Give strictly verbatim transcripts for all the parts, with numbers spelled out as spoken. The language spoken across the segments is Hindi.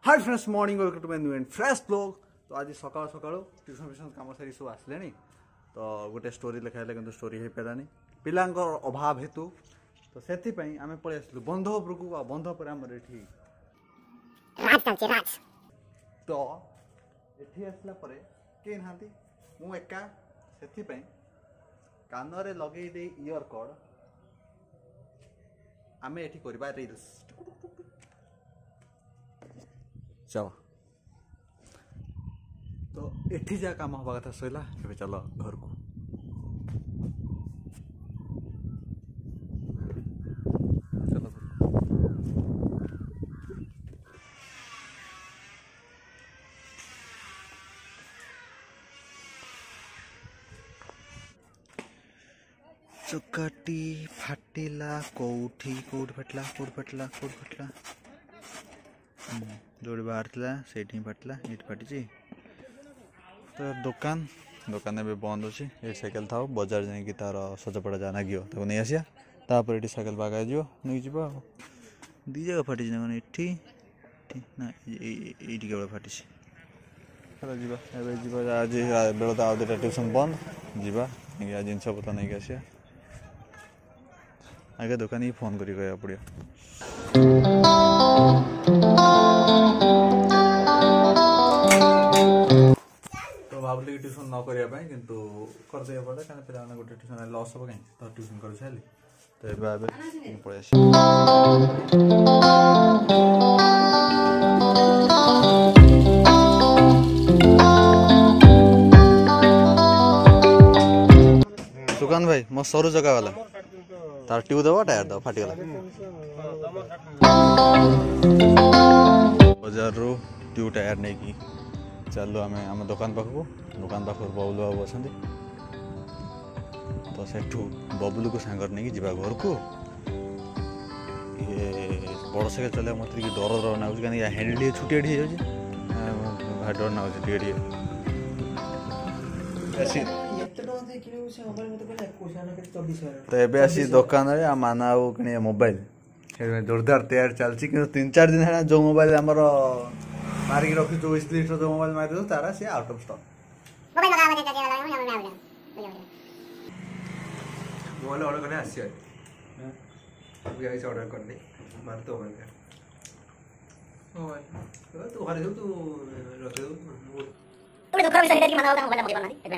Hi friends morning welcome to my new and fresh blog. तो आज सकाळ सकाळ ट्यूशन फ्यूशन काम सारी सब आसले तो गोटे स्टोरी लिखाइले कि स्टोरी हो पारानी पिलांकर अभाव हेतु तो से आम पलि आसलु बंध उपरकू आ बंध पर आमर एठी तो एठी आसला परे के नांती मु एका से कान रे लगे दे इयर कॉर्ड आम एठी करबा रील्स चलो तो एठी जा काम हवा कथा सैला ए चलो घर को चलो चुकाटी फाटिला कोठी कोठ फटला कोठ फटला कोठ फटला जोड़ी बाहर से फाटला ये फाटी तो दुकान दुकान भी बंद अच्छे ये साइकेल था बजार जाकि तार सजपड़ा जहाँ लगे तो नहीं आसिया तापर ये साइकेल बागा नहीं जी दी जगह फाटी ये ना ये केवल फाटी चलो जा आज बेल तो आउ दुटा ट्यूशन बंद जा जिनस पतर नहीं आसिया आगे दुकान ही फोन कर कह पड़ो तो भावली ट्यूशन न करने किंतु करदे पड़े क्या पे गोटे ट्यूशन लस हम कहीं तो ट्यूशन कर सारे तो ये पड़े सुकान भाई मो सरू जगह वाला तार ट्यूब दब टायर दब फाटीगला बजार रू ट्यूब टायर नहीं कि चलो आम आम दुकान पाखक दुकान पाख बबुल बाबू अच्छा तो सेठू बबुल को सांगर नहीं जा घर को ये बड़ साइकेल चल मत डर डर ना कहीं हैंडल छुटिया हो भाई डर ना तो एबे आसी दुकान रे माना कि मोबाइल जोरदार तैयार चलती कि तीन चार दिन है जो मोबाइल आमर मारिक रखी जो विश लिस्ट जो मोबाइल मारि तारा सी out of stock mobile order करने आसी अभी आई ऑर्डर कर दे मार तो मोबाइल मोबाइल तू हर तू रख दे तू दुकान में सही माना होगा मोबाइल मगे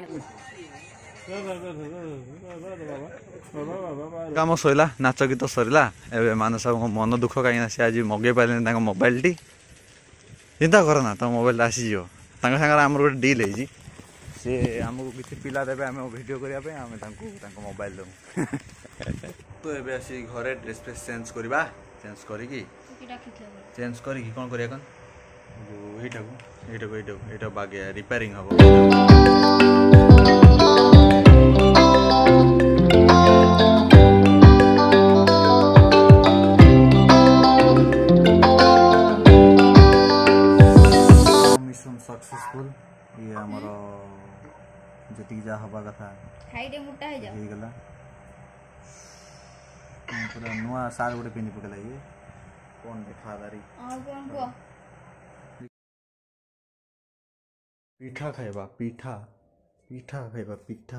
बना काम सैला नाच गीत सरला ए मानस मन दुख कहीं सी आज मगे पारे मोबाइल टी चिंता करना तो मोबाइल आसीज सागर आम गोटे डील है सी आमको किसी पिला देवे आम भिडियो करने मोबाइल देव तो ये आसी घरे ड्रेस फ्रेस चेंज करवा चेंज करी चेंज करी कौन करिया कौन जो यहीटा यहीटा यहीटा यहीटा बागे रिपेयरिंग हम सक्सेसफुल ये आमर जी जा हवा कथा गला पूरा नुआ साल गोटे पिंधि पकला ये कौन देखा दारी पीठा खाइबा पीठा पीठा खाइबा पीठा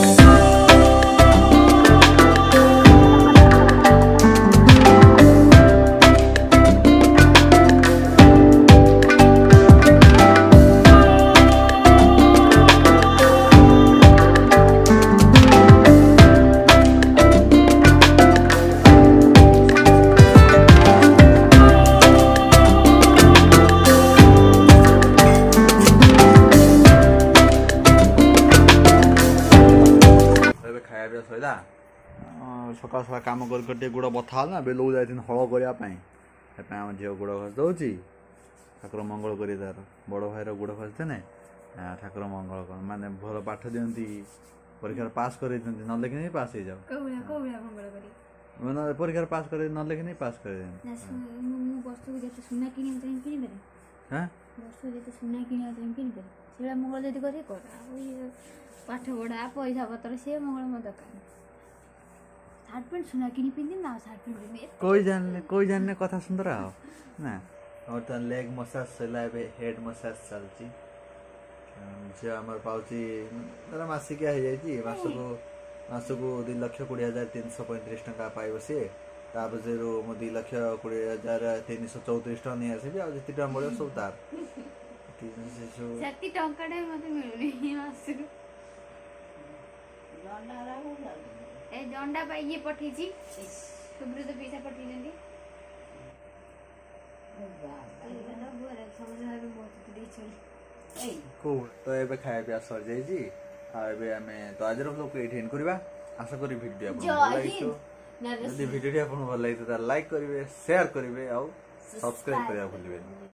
सका सका कम कर गोड़ बथा ना बेलू जा हल करने आम झील गोड़ घस दौर ठाकुर मंगल कर तार बड़ भाईर गोड़ घस देने ठाकुर मंगल कर माने भल पाठ दिखती परीक्षा पास कर न लिखी पास हो जाओ परीक्षा पास कर न लिखी पास कर पाठ पढ़ा पैसा पतर सी मंगल मो दरकार शार्ट पैंट सुना कि पिंधि ना शार्ट पैंट कोई जानले कोई जानने कथा सुंदर आओ ना बर्तमान लेग मसाज सैला हेड मसाज चलती झील आम पाँच मसिकिया हो जाए मासक मासक दुई लक्ष कोड़े हजार तीन सौ पैंतीस टाँह पाइब सी तापर मो दुई लक्ष कोड़े हजार तीन सौ चौतीस टाँह नहीं आसबि आ जी टाँह मिले सब तार दंडा ये पठे सुब्रत पैसा पठे तो ये खाया पिया सर जाए तो आज ब्लॉग ये एंड करवा आशा करी वीडियो भल लगे भल लगे लाइक करेंगे शेयर करेंगे आउ सब्सक्राइब करने भूलें।